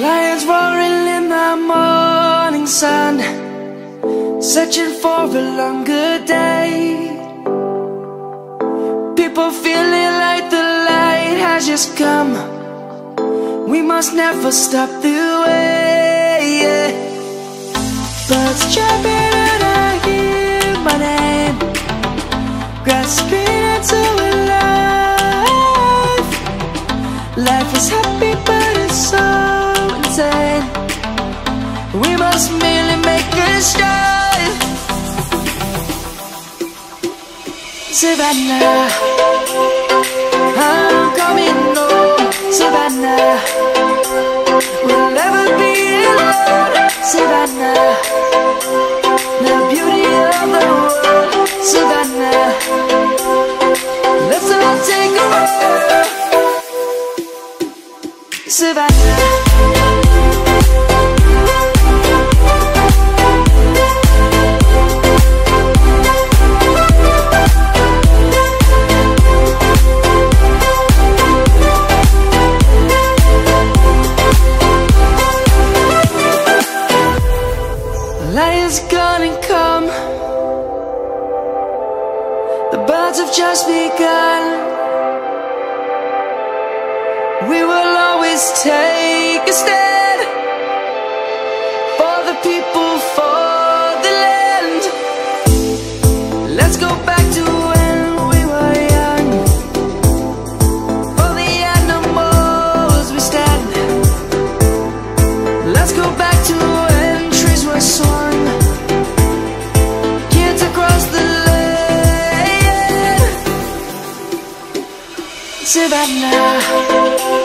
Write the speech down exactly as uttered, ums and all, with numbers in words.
Lions roaring in the morning sun, searching for a longer day. People feeling like the light has just come. We must never stop the way, yeah. Birds chirping and I hear my name, grasping into a life. Life is happy but it's so insane. We must merely make a start. Savannah, I'm coming home. Savannah, we'll never be alone. Savannah, the beauty of the world. Savannah, let's all take a walk. Savannah, lion's gonna come. The birds have just begun. We will always take a stand for the people, for the land. Let's go back to when we were young. For the animals we stand. Let's go back to when trees were swung, kids across the land. Savannah,